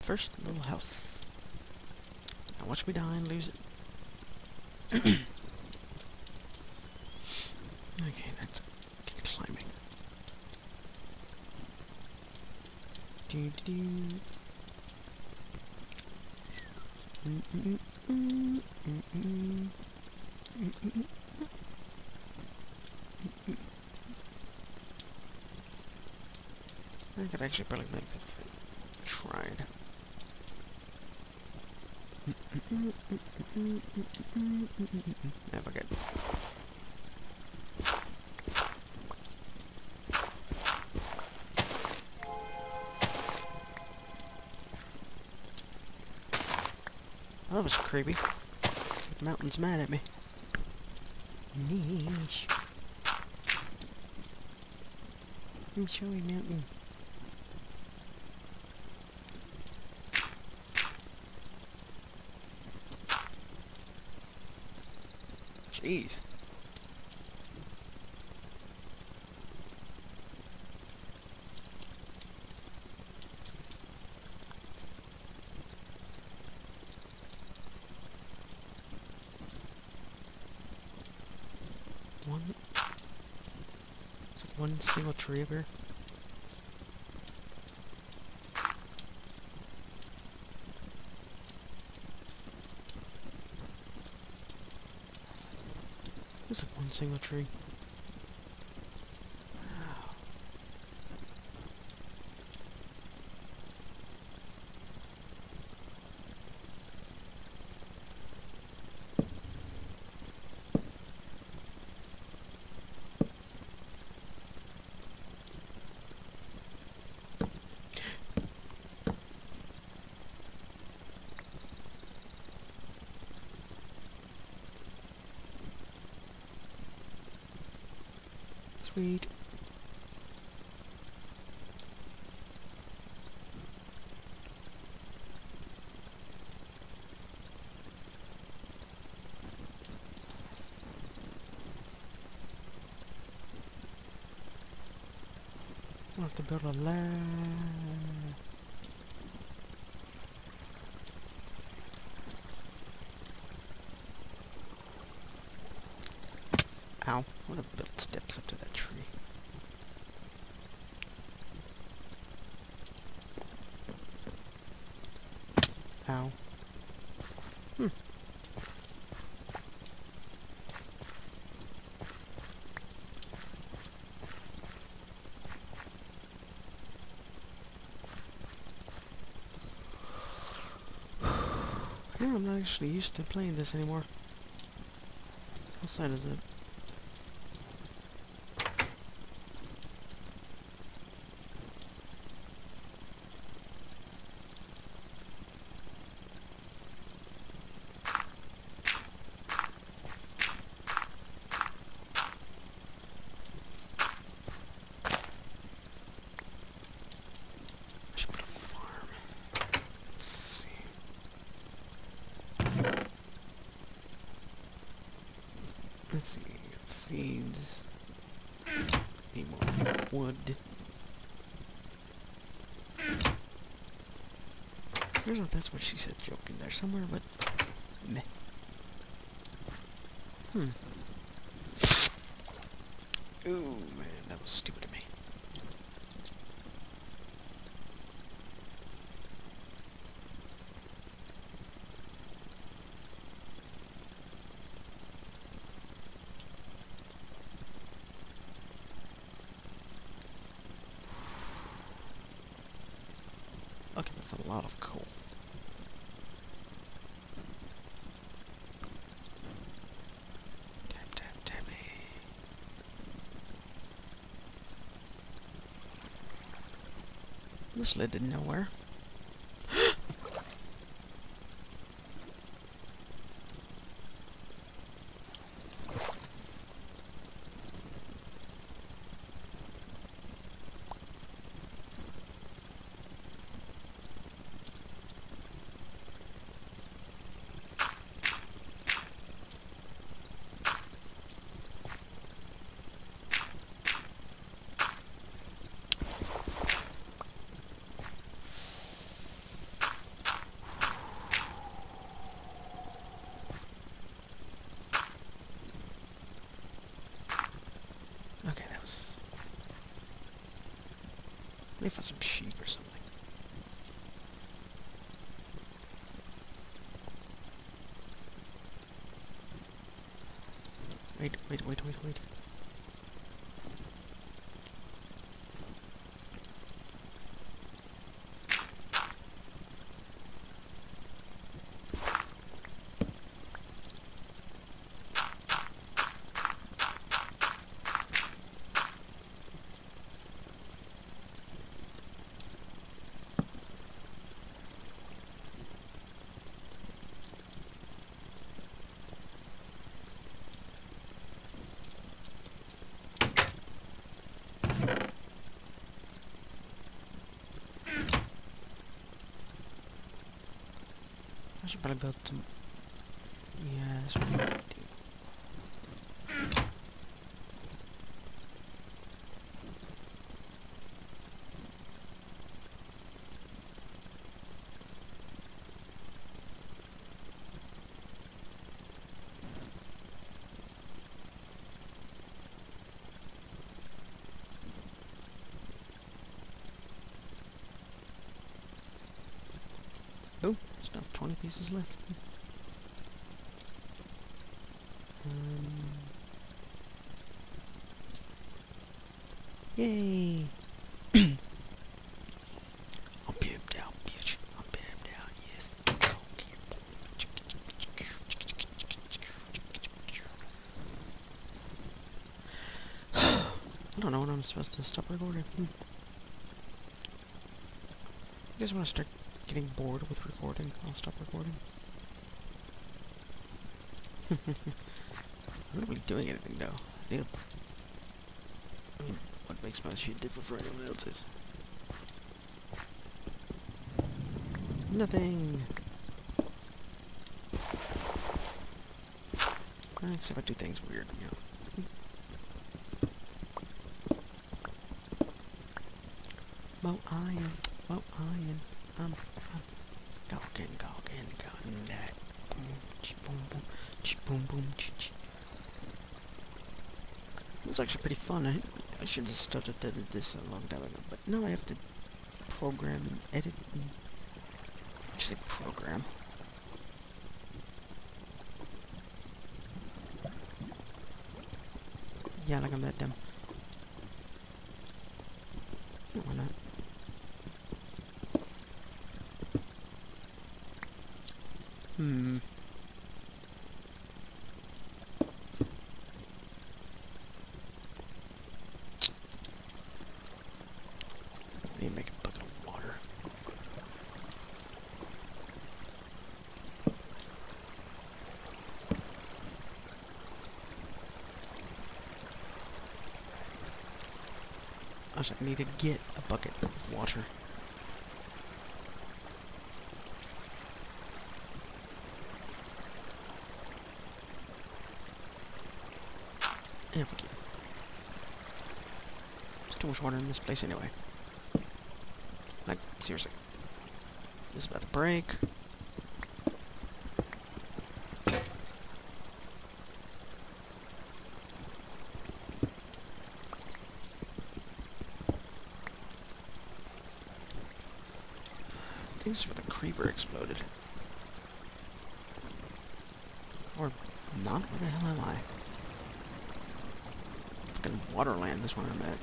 First little house. Now watch me die and lose it. Okay, let's get climbing. Do do do. I could actually probably make that if I tried. Never good. That was creepy. The mountain's mad at me. Niche. I'm showing mountain. Jeez. One single trigger. There's like one single tree. Wow. Sweet. I'll have to build a ladder. Ow. I would have built steps up to that tree. Ow. Yeah, I'm not actually used to playing this anymore. What side is it? Let's see, seeds. Need more wood. Turns out that's what she said, joking there somewhere, but meh. Ooh, man, that was stupid of me. Okay, that's a lot of coal. Tap. This led to nowhere. me find some sheep or something. Wait. I should probably build some... Yeah, that's what I want to do. Oh, still 20 pieces left. Yay! I'm pimped out, bitch. I'm pimped out, yes. I don't know when I'm supposed to stop recording. I guess when I start getting bored with recording, I'll stop recording. I'm not really doing anything though. I mean, what makes my shit different from anyone else's? Nothing. Except I do things weird, you know. Mo iron, I'm gawking that. Boom, boom, ch. It's actually pretty fun. I should have started this a long time ago, but no, I have to program and edit and actually program. Yeah, like I'm that dumb. No, why not? I need to make a bucket of water. I need to get a bucket of water. Yeah, forget it. There's too much water in this place anyway. Like, seriously. This is about to break. I think this is where the creeper exploded. Or not? Where the hell am I? Fucking Waterland, this one I'm at.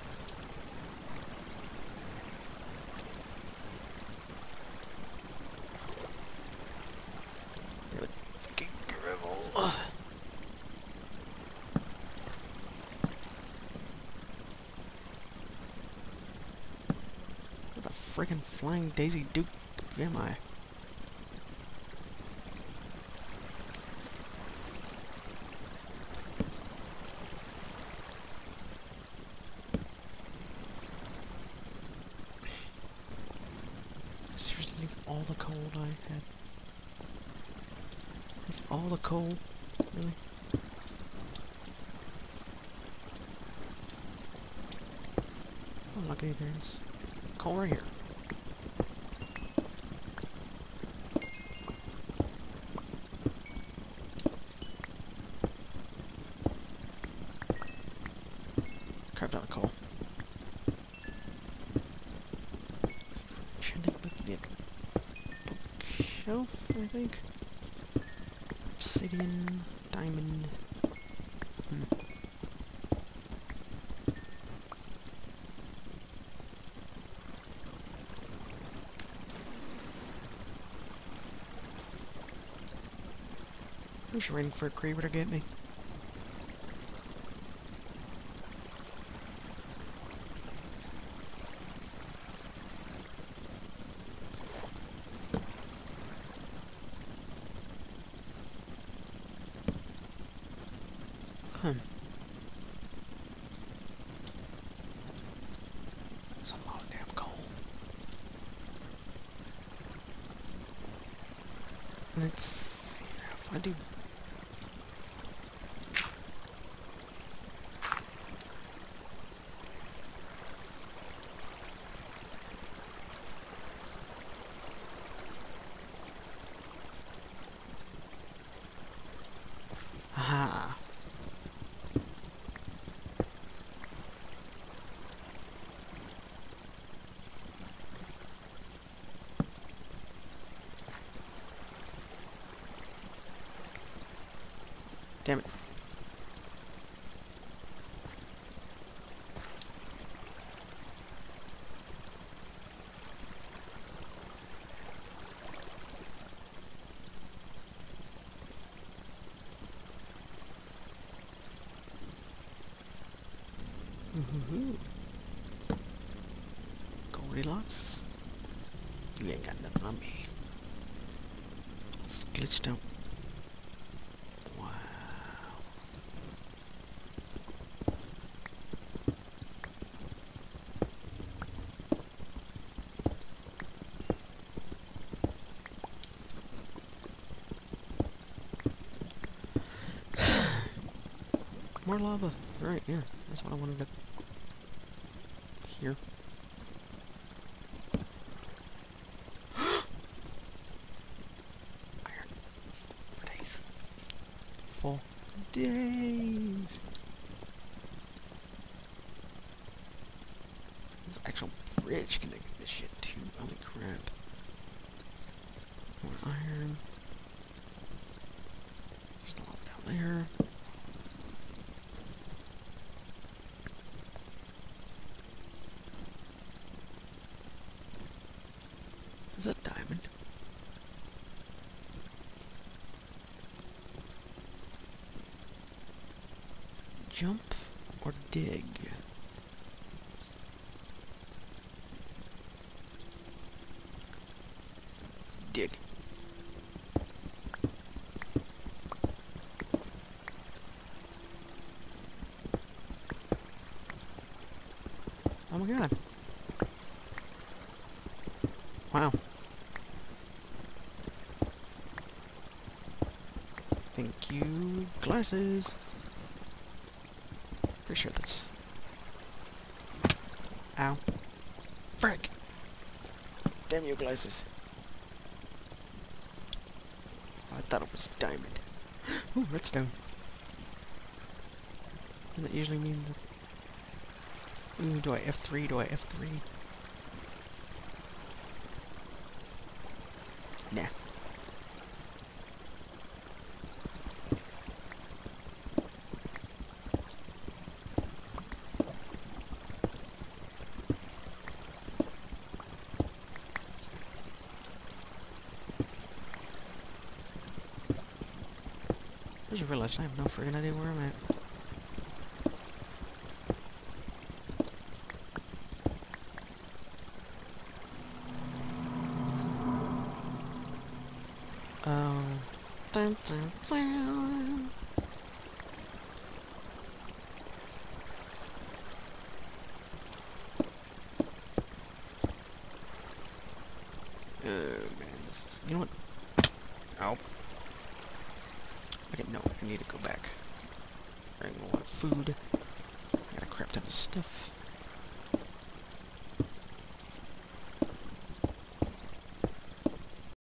Fucking gravel. Where the friggin' flying Daisy Duke am I? Seriously, leave all the coal I had. Leave all the coal? Really? Oh, lucky there's coal right here. Carved out of coal. shelf, I think. Obsidian, diamond. I'm just waiting for a creeper to get me. That's a lot of damn coal. Let's see if I do. Aha. Damn it. Woohoo. Goldilocks. You ain't got nothing on me. It's glitched out. Wow. More lava. Right, yeah. That's what I wanted to hear. Iron. For days. For days. There's an actual bridge connecting this shit too. Holy crap. More iron. There's the lava down there. Is that diamond? Jump or dig? Dig. Oh my god. Wow. Thank you, glasses. Pretty sure that's... Ow. Frick! Damn you, glasses. Oh, I thought it was diamond. Ooh, redstone. Doesn't that usually mean that... Ooh, do I F3? Do I F3? Nah. I just realized I have no friggin' idea where I'm at. Oh. Dun, dun, dun. Oh man, this is... You know what? Ow. Okay, no, I need to go back. I don't want food. I got a crap ton of stuff.